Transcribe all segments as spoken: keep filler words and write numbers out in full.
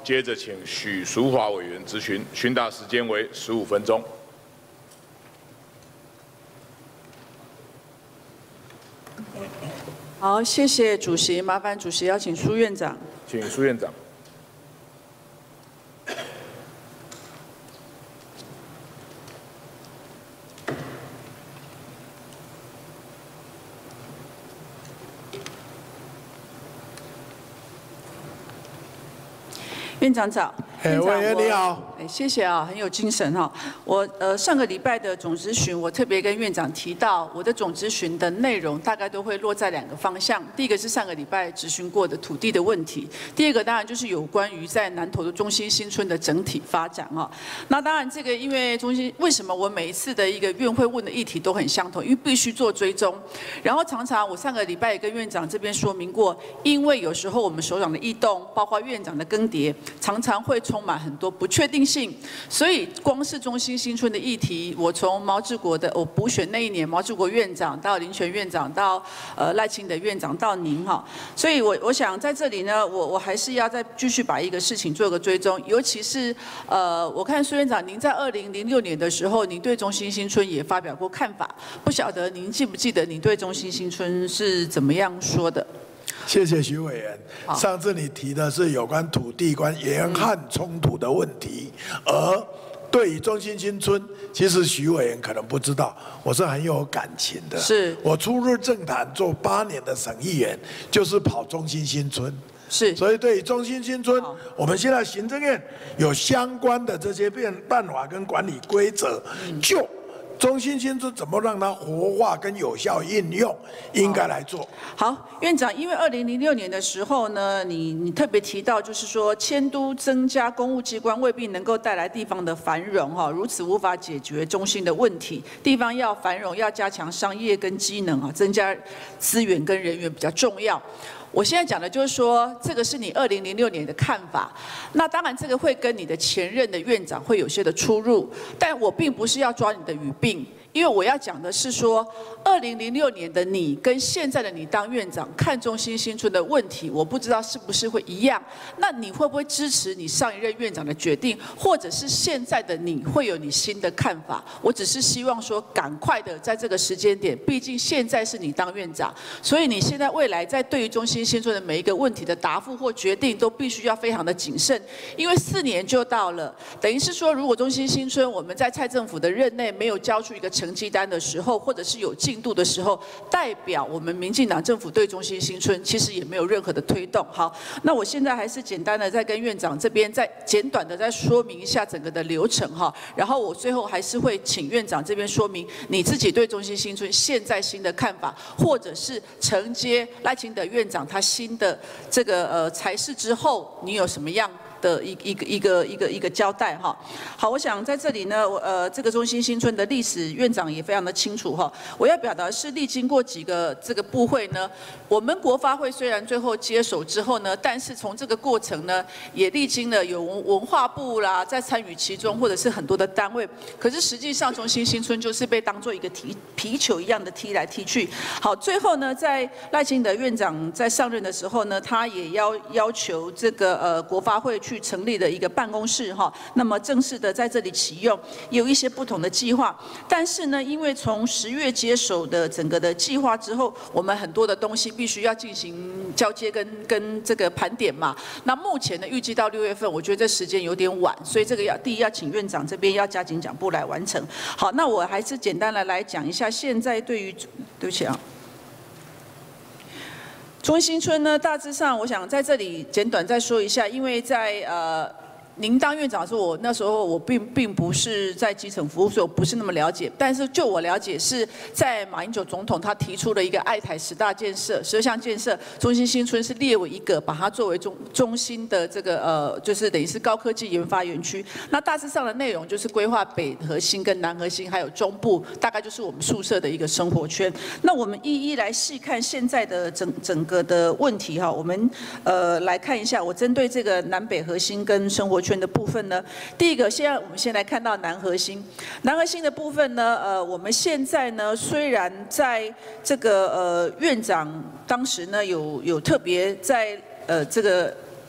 接着请许淑华委员质询，询答时间为十五分钟。 好，谢谢主席，麻烦主席邀请苏院长。 请苏院长。 院长早， 哎，委员你好， 哎，谢谢啊，很有精神哈。我呃上个礼拜的总咨询，我特别跟院长提到，我的总咨询的内容大概都会落在两个方向。第一个是上个礼拜咨询过的土地的问题，第二个当然就是有关于在南投的中心新村的整体发展哈。那当然这个因为中心为什么我每一次的一个院会问的议题都很相同，因为必须做追踪。然后常常我上个礼拜也跟院长这边说明过，因为有时候我们首长的异动，包括院长的更迭。 常常会充满很多不确定性，所以光是中心新村的议题，我从毛治国的我补选那一年，毛治国院长到林权院长到呃赖清德院长到您哈，所以我我想在这里呢，我我还是要再继续把一个事情做个追踪，尤其是呃，我看苏院长您在二零零六年的时候，您对中心新村也发表过看法，不晓得您记不记得你对中心新村是怎么样说的？ 谢谢徐委员。上次你提的是有关土地关沿汉冲突的问题，而对于中心新村，其实徐委员可能不知道，我是很有感情的。 是。我初入政坛做八年的省议员，就是跑中心新村。 是， 所以对于中心新村，我们现在行政院有相关的这些变办法跟管理规则，就。 中心新村怎么让它活化跟有效应用，应该来做。 好，院长，因为二零零六年的时候呢，你你特别提到，就是说迁都增加公务机关未必能够带来地方的繁荣哈，如此无法解决中心的问题。地方要繁荣，要加强商业跟机能啊，增加资源跟人员比较重要。 我现在讲的就是说，这个是你二零零六年的看法。那当然，这个会跟你的前任的院长会有些的出入，但我并不是要抓你的语病。 因为我要讲的是说，二零零六年的你跟现在的你当院长看中心新村的问题，我不知道是不是会一样。那你会不会支持你上一任院长的决定，或者是现在的你会有你新的看法？我只是希望说，赶快的在这个时间点，毕竟现在是你当院长，所以你现在未来在对于中心新村的每一个问题的答复或决定，都必须要非常的谨慎，因为四年就到了，等于是说，如果中心新村我们在蔡政府的任内没有交出一个成 成绩单的时候，或者是有进度的时候，代表我们民进党政府对中心新村其实也没有任何的推动。好，那我现在还是简单的再跟院长这边再简短的再说明一下整个的流程哈，然后我最后还是会请院长这边说明你自己对中心新村现在新的看法，或者是承接赖清德院长他新的这个呃裁示之后，你有什么样 的一一个一个一个一个交代哈，好，我想在这里呢，我呃这个中心新村的历史，院长也非常的清楚哈。我要表达的是，历经过几个这个部会呢，我们国发会虽然最后接手之后呢，但是从这个过程呢，也历经了有文文化部啦在参与其中，或者是很多的单位。可是实际上，中心新村就是被当做一个踢皮球一样的踢来踢去。好，最后呢，在赖清德院长在上任的时候呢，他也要要求这个呃国发会 去成立的一个办公室哈，那么正式的在这里启用，有一些不同的计划。但是呢，因为从十月接手的整个的计划之后，我们很多的东西必须要进行交接跟跟这个盘点嘛。那目前呢，预计到六月份，我觉得这时间有点晚，所以这个要第一要请院长这边要加紧脚步来完成。好，那我还是简单的来讲一下，现在对于对不起啊。 中心村呢，大致上我想在这里简短再说一下，因为在呃。 您当院长的时候，我那时候我并并不是在基层服务，所以我不是那么了解。但是就我了解，是在马英九总统他提出了一个爱台十大建设、十二项建设，中心新村是列为一个，把它作为中中心的这个呃，就是等于是高科技研发园区。那大致上的内容就是规划北核心跟南核心，还有中部，大概就是我们宿舍的一个生活圈。那我们一一来细看现在的整整个的问题哈，我们呃来看一下，我针对这个南北核心跟生活圈 圈的部分呢，第一个，现在我们先来看到南核心。南核心的部分呢，呃，我们现在呢，虽然在这个呃院长当时呢有有特别在呃这个。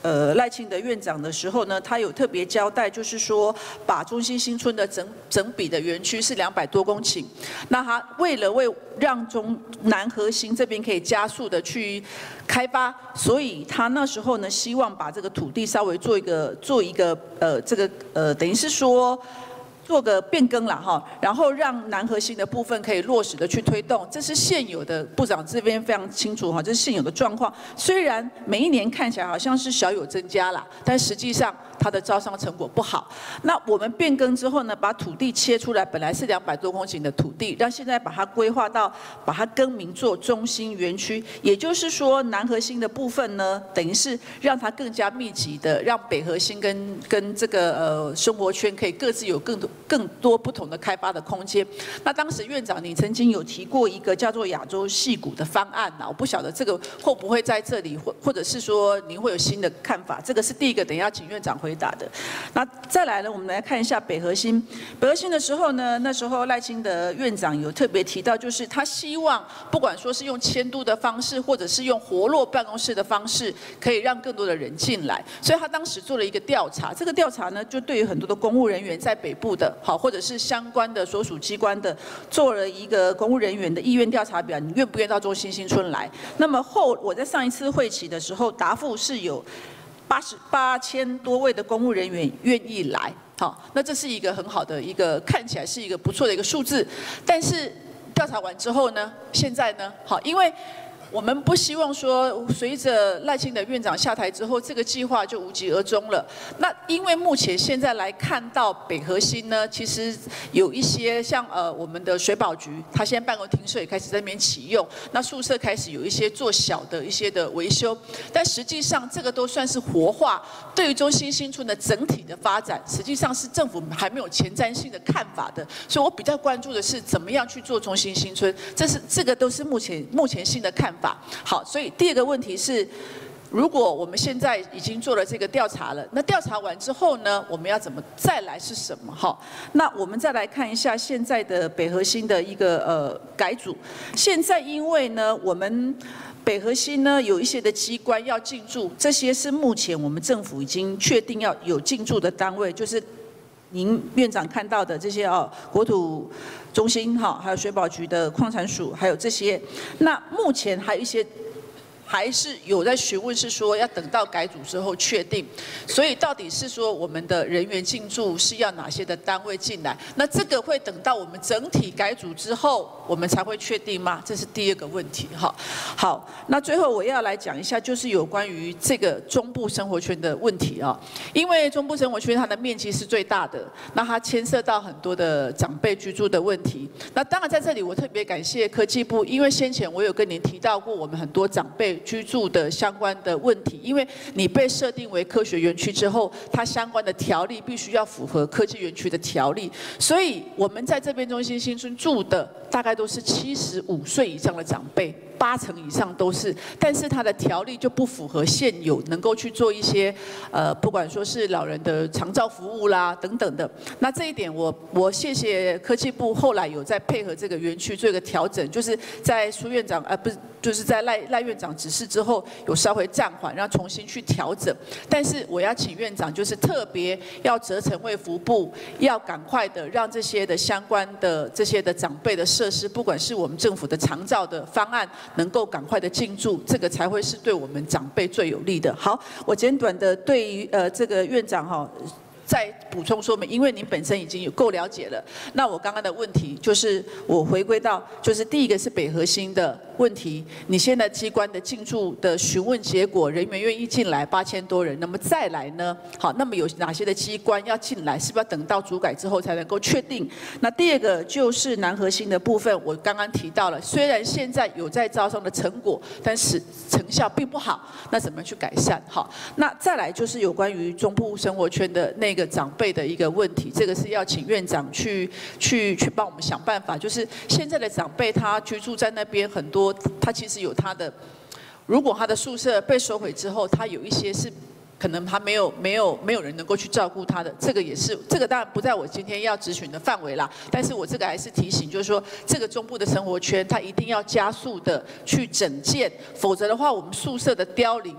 呃赖清德院长的时候呢，他有特别交代，就是说把中心新村的整整笔的园区是两百多公顷，那他为了为让中南核心这边可以加速的去开发，所以他那时候呢希望把这个土地稍微做一个做一个呃这个呃等于是说。做个变更啦哈，然后让南核心的部分可以落实的去推动，这是现有的部长这边非常清楚哈，这是现有的状况。虽然每一年看起来好像是小有增加啦，但实际上它的招商成果不好。那我们变更之后呢，把土地切出来，本来是两百多公顷的土地，让现在把它规划到把它更名做中心园区，也就是说南核心的部分呢，等于是让它更加密集的，让北核心跟跟这个呃生活圈可以各自有更多。更多不同的开发的空间。那当时院长你曾经有提过一个叫做亚洲矽谷的方案呐，我不晓得这个会不会在这里，或或者是说您会有新的看法？这个是第一个，等一下请院长回答的。那再来呢，我们来看一下北核心。北核心的时候呢，那时候赖清德院长有特别提到，就是他希望不管说是用迁都的方式，或者是用活络办公室的方式，可以让更多的人进来。所以他当时做了一个调查，这个调查呢，就对于很多的公务人员在北部的。好，或者是相关的所属机关的，做了一个公务人员的意愿调查表，你愿不愿意到中心新村来？那么后我在上一次会期的时候，答复是有八十八千多位的公务人员愿意来。好，那这是一个很好的一个，看起来是一个不错的一个数字。但是调查完之后呢，现在呢，好，因为。我们不希望说，随着赖清德院长下台之后，这个计划就无疾而终了。那因为目前现在来看到北核心呢，其实有一些像呃我们的水保局，它现在办公厅舍也开始在那边启用，那宿舍开始有一些做小的一些的维修，但实际上这个都算是活化，对于中心新村的整体的发展，实际上是政府还没有前瞻性的看法的。所以我比较关注的是怎么样去做中心新村，这是这个都是目前目前性的看法。好，所以第二个问题是，如果我们现在已经做了这个调查了，那调查完之后呢，我们要怎么再来是什么？好，那我们再来看一下现在的北核心的一个呃改组。现在因为呢，我们北核心呢有一些的机关要进驻，这些是目前我们政府已经确定要有进驻的单位，就是。您院长看到的这些哦，国土中心哈，还有水保局的矿产署，还有这些，那目前还有一些。还是有在询问，是说要等到改组之后确定，所以到底是说我们的人员进驻是要哪些的单位进来？那这个会等到我们整体改组之后，我们才会确定吗？这是第二个问题哈。好，那最后我要来讲一下，就是有关于这个中部生活圈的问题啊，因为中部生活圈它的面积是最大的，那它牵涉到很多的长辈居住的问题。那当然在这里我特别感谢科技部，因为先前我有跟您提到过，我们很多长辈。居住的相关的问题，因为你被设定为科学园区之后，它相关的条例必须要符合科技园区的条例，所以我们在这边中心新村住的大概都是七十五岁以上的长辈。八成以上都是，但是它的条例就不符合现有能够去做一些，呃，不管说是老人的长照服务啦等等的。那这一点我我谢谢科技部后来有在配合这个园区做一个调整，就是在苏院长呃不是就是在赖赖院长指示之后有稍微暂缓，让重新去调整。但是我要请院长就是特别要责成卫福部，要赶快的让这些的相关的这些的长辈的设施，不管是我们政府的长照的方案。能够赶快的进驻，这个才会是对我们长辈最有利的。好，我简短的对于呃这个院长哈。再补充说明，因为您本身已经有够了解了。那我刚刚的问题就是，我回归到，就是第一个是北核心的问题，你现在机关的进驻的询问结果，人员愿意进来八千多人，那么再来呢？好，那么有哪些的机关要进来？是不是要等到主改之后才能够确定？那第二个就是南核心的部分，我刚刚提到了，虽然现在有在招商的成果，但是成效并不好，那怎么去改善？好，那再来就是有关于中部生活圈的那。一个长辈的一个问题，这个是要请院长去去去帮我们想办法。就是现在的长辈他居住在那边很多，他其实有他的，如果他的宿舍被收回之后，他有一些是可能他没有没有没有人能够去照顾他的，这个也是这个当然不在我今天要质询的范围啦。但是我这个还是提醒，就是说这个中部的生活圈，它一定要加速的去整建，否则的话，我们宿舍的凋零。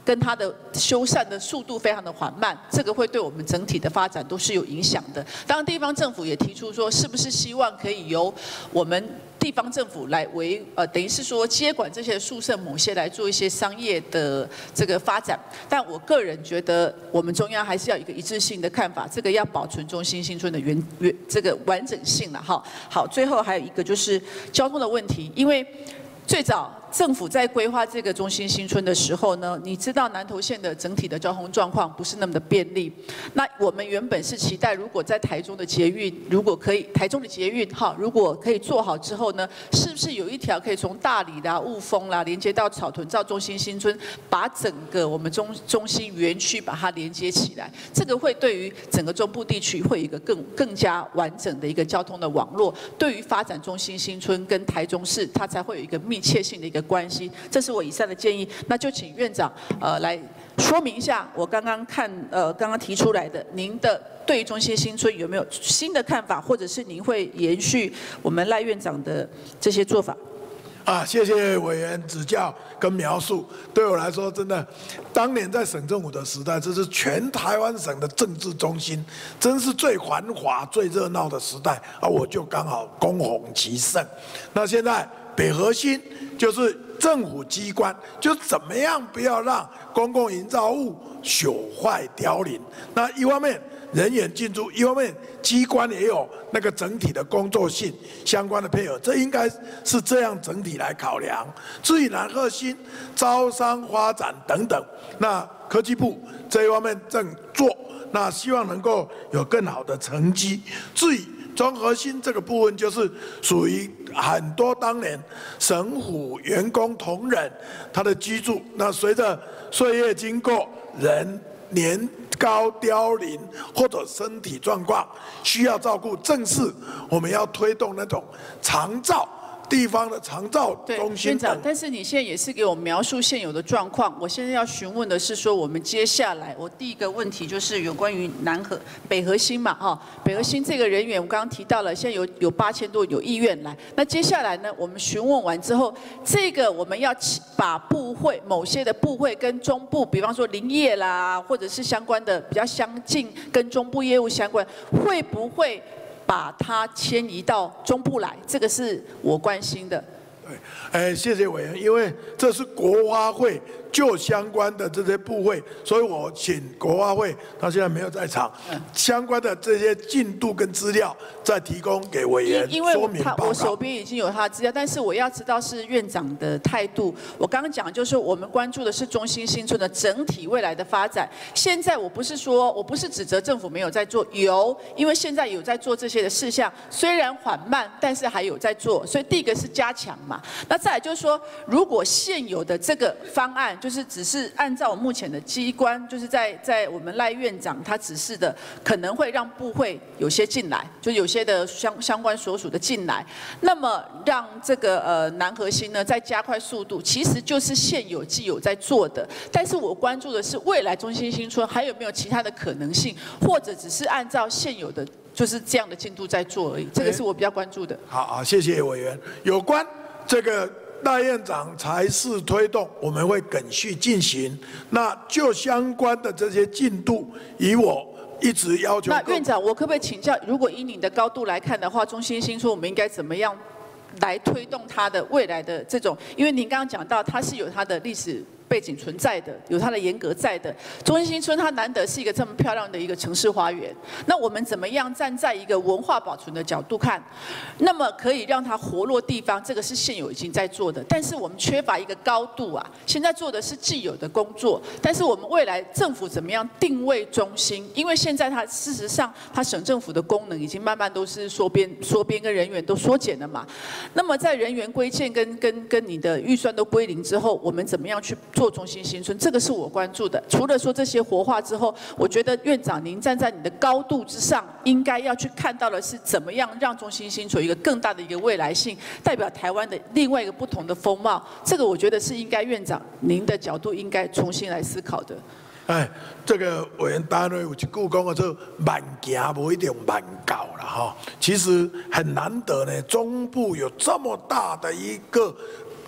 跟它的修缮的速度非常的缓慢，这个会对我们整体的发展都是有影响的。当然，地方政府也提出说，是不是希望可以由我们地方政府来为呃，等于是说接管这些宿舍某些来做一些商业的这个发展。但我个人觉得，我们中央还是要有一个一致性的看法，这个要保存中心新村的原原这个完整性了哈。好，最后还有一个就是交通的问题，因为最早政府在规划这个中心新村的时候呢，你知道南投县的整体的交通状况不是那么的便利。那我们原本是期待，如果在台中的捷运，如果可以，台中的捷运哈，如果可以做好之后呢，是不是有一条可以从大里啦、雾峰啦，连接到草屯到中心新村，把整个我们中中心园区把它连接起来？这个会对于整个中部地区会有一个更更加完整的一个交通的网络，对于发展中心新村跟台中市，它才会有一个密切性的一个关系。这是我以上的建议，那就请院长呃来说明一下我刚刚看呃刚刚提出来的，您的对于中心新村有没有新的看法，或者是您会延续我们赖院长的这些做法？ 啊，谢谢委员指教跟描述。对我来说，真的，当年在省政府的时代，这是全台湾省的政治中心，真是最繁华、最热闹的时代啊！我就刚好恭逢其盛。那现在北核心就是政府机关，就怎么样不要让公共营造物朽坏凋零。那一方面人员进驻，一方面机关也有那个整体的工作性相关的配合，这应该是这样整体来考量。至于南核心招商发展等等，那科技部这一方面正做，那希望能够有更好的成绩。至于中核心这个部分，就是属于很多当年省府员工同仁他的居住，那随着岁月经过，人年高凋零或者身体状况需要照顾，正是我们要推动那种长照地方的长照中心。 院长，但是你现在也是给我描述现有的状况，我现在要询问的是说，我们接下来我第一个问题就是有关于南核北核心嘛，哈，北核心这个人员我刚刚提到了，现在有有八千多有意愿来，那接下来呢，我们询问完之后，这个我们要把部会某些的部会跟中部，比方说林业啦，或者是相关的比较相近跟中部业务相关，会不会把它迁移到中部来？这个是我关心的。 对，哎，谢谢委员，因为这是国发会就相关的这些部会，所以我请国发会，他现在没有在场，嗯、相关的这些进度跟资料再提供给委员因为说明报告。 我手边已经有他的资料，但是我要知道是院长的态度。我刚刚讲就是我们关注的是中心新村的整体未来的发展。现在我不是说我不是指责政府没有在做，有，因为现在有在做这些的事项，虽然缓慢，但是还有在做。所以第一个是加强嘛。那再来就是说，如果现有的这个方案，就是只是按照我目前的机关，就是在在我们赖院长他指示的，可能会让部会有些进来，就有些的相相关所属的进来，那么让这个呃南核心呢再加快速度，其实就是现有既有在做的。但是我关注的是未来中心新村还有没有其他的可能性，或者只是按照现有的就是这样的进度在做而已，这个是我比较关注的。 好好，谢谢委员。有关这个赖院长才是推动，我们会继续进行。那就相关的这些进度，以我一直要求。 那院长，我可不可以请教，如果以你的高度来看的话，中心新村我们应该怎么样来推动它的未来的这种？因为您刚刚讲到，它是有它的历史背景存在的，有它的严格在的。中心新村它难得是一个这么漂亮的一个城市花园，那我们怎么样站在一个文化保存的角度看，那么可以让它活络地方，这个是现有已经在做的，但是我们缺乏一个高度啊。现在做的是既有的工作，但是我们未来政府怎么样定位中心？因为现在它事实上它省政府的功能已经慢慢都是缩编、缩编跟人员都缩减了嘛。那么在人员规建跟跟跟你的预算都归零之后，我们怎么样去做中心新村？这个是我关注的。除了说这些活化之后，我觉得院长您站在你的高度之上，应该要去看到的是怎么样让中心新村有一个更大的一个未来性，代表台湾的另外一个不同的风貌。这个我觉得是应该院长您的角度应该重新来思考的。 哎，这个委员单位有一句讲的做慢行不一定慢搞了哈。其实很难得呢，中部有这么大的一个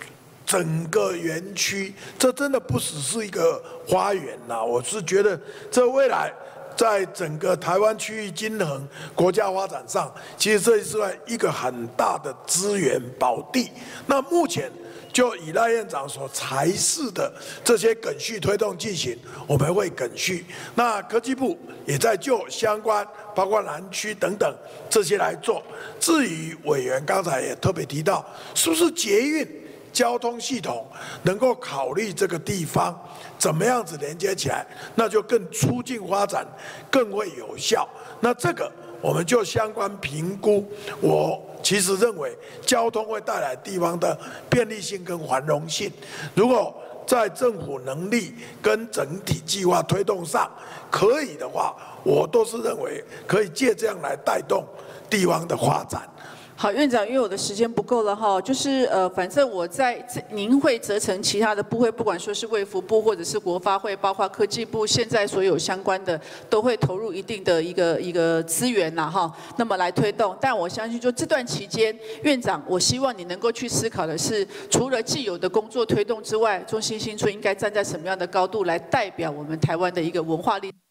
整个园区，这真的不只是一个花园呐，我是觉得这未来在整个台湾区域均衡国家发展上，其实这是一个很大的资源宝地。那目前就以赖院长所裁示的这些梗序推动进行，我们会梗序。那科技部也在就相关，包括南区等等这些来做。至于委员刚才也特别提到，是不是捷运交通系统能够考虑这个地方怎么样子连接起来，那就更促进发展，更会有效。那这个我们就相关评估。我其实认为交通会带来地方的便利性跟繁荣性。如果在政府能力跟整体计划推动上可以的话，我都是认为可以借这样来带动地方的发展。 好，院长，因为我的时间不够了哈，就是呃，反正我在您会责成其他的部会，不管说是卫福部或者是国发会，包括科技部，现在所有相关的都会投入一定的一个一个资源呐哈，那么来推动。但我相信，就这段期间，院长，我希望你能够去思考的是，除了既有的工作推动之外，中兴新村应该站在什么样的高度来代表我们台湾的一个文化力。